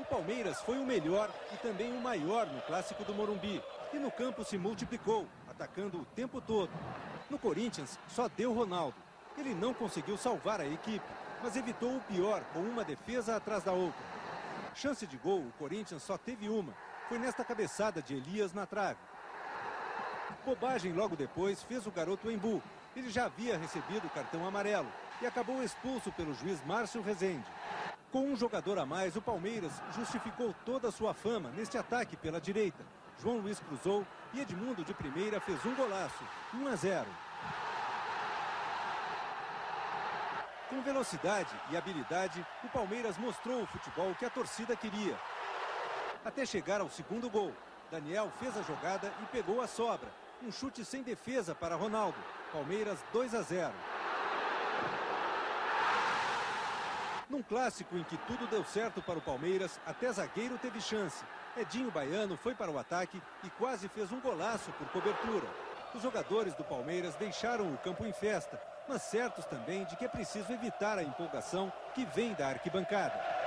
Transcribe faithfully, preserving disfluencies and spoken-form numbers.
Palmeiras foi o melhor e também o maior no Clássico do Morumbi. E no campo se multiplicou, atacando o tempo todo. No Corinthians, só deu Ronaldo. Ele não conseguiu salvar a equipe, mas evitou o pior com uma defesa atrás da outra. Chance de gol, o Corinthians só teve uma. Foi nesta cabeçada de Elias na trave. Bobagem logo depois fez o garoto Embu. Ele já havia recebido o cartão amarelo e acabou expulso pelo juiz Márcio Rezende. Com um jogador a mais, o Palmeiras justificou toda a sua fama neste ataque pela direita. João Luiz cruzou e Edmundo de primeira fez um golaço, um a zero. Com velocidade e habilidade, o Palmeiras mostrou o futebol que a torcida queria. Até chegar ao segundo gol, Daniel fez a jogada e pegou a sobra. Um chute sem defesa para Ronaldo. Palmeiras dois a zero. Num clássico em que tudo deu certo para o Palmeiras, até zagueiro teve chance. Edinho Baiano foi para o ataque e quase fez um golaço por cobertura. Os jogadores do Palmeiras deixaram o campo em festa, mas certos também de que é preciso evitar a empolgação que vem da arquibancada.